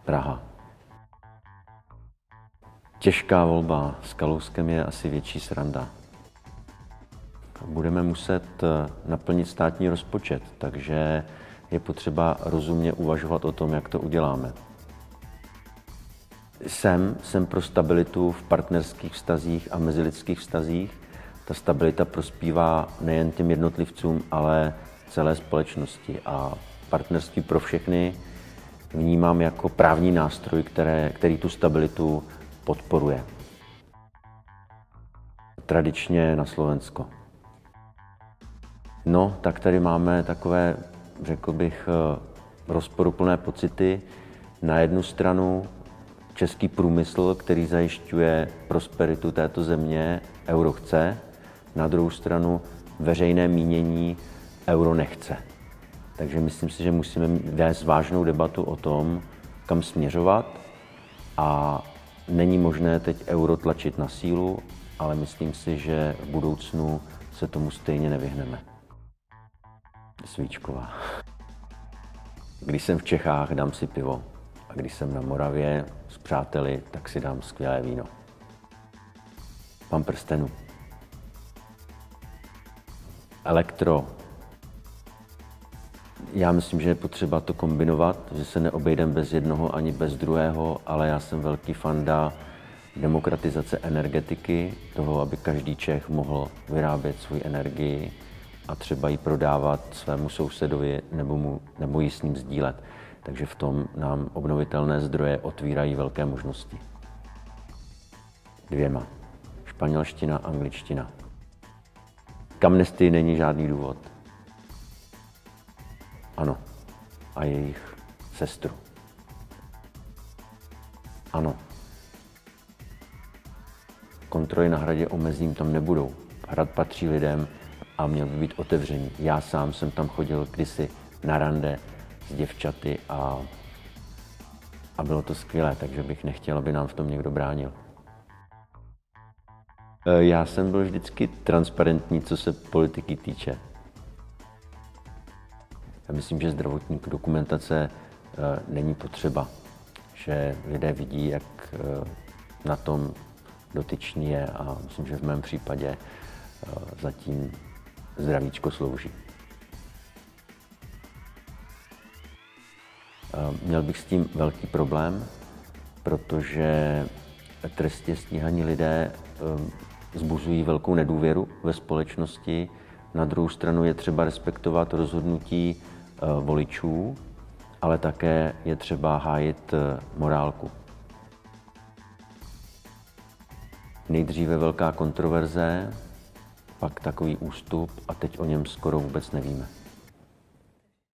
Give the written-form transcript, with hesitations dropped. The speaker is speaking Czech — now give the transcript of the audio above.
Praha. Těžká volba. S Kalouskem je asi větší sranda. Budeme muset naplnit státní rozpočet, takže je potřeba rozumně uvažovat o tom, jak to uděláme. Jsem pro stabilitu v partnerských vztazích a mezilidských vztazích. Ta stabilita prospívá nejen těm jednotlivcům, ale celé společnosti. A partnerství pro všechny vnímám jako právní nástroj, který tu stabilitu podporuje. Tradičně na Slovensko. No, tak tady máme takové, řekl bych, rozporuplné pocity. Na jednu stranu český průmysl, který zajišťuje prosperitu této země, euro chce. Na druhou stranu veřejné mínění euro nechce. Takže myslím si, že musíme vést vážnou debatu o tom, kam směřovat. A není možné teď euro tlačit na sílu, ale myslím si, že v budoucnu se tomu stejně nevyhneme. Svíčková. Když jsem v Čechách, dám si pivo. A když jsem na Moravě s přáteli, tak si dám skvělé víno. Pán prstenů. Elektro. Já myslím, že je potřeba to kombinovat, že se neobejdeme bez jednoho ani bez druhého, ale já jsem velký fanda demokratizace energetiky, toho, aby každý Čech mohl vyrábět svou energii a třeba ji prodávat svému sousedovi nebo ji s ním sdílet. Takže v tom nám obnovitelné zdroje otvírají velké možnosti. 2. Španělština, angličtina. K amnestii není žádný důvod. Ano. A jejich sestru. Ano. Kontroly na hradě omezím tam nebudou. Hrad patří lidem a měl by být otevřený. Já sám jsem tam chodil kdysi na rande s děvčaty a bylo to skvělé, takže bych nechtěl, aby nám v tom někdo bránil. Já jsem byl vždycky transparentní, co se politiky týče. Já myslím, že zdravotní dokumentace není potřeba, že lidé vidí, jak na tom dotyčný je a myslím, že v mém případě zatím zdravíčko slouží. Měl bych s tím velký problém, protože trestně stíhaní lidé vzbuzují velkou nedůvěru ve společnosti. Na druhou stranu je třeba respektovat rozhodnutí voličů, ale také je třeba hájit morálku. Nejdříve velká kontroverze, pak takový ústup a teď o něm skoro vůbec nevíme.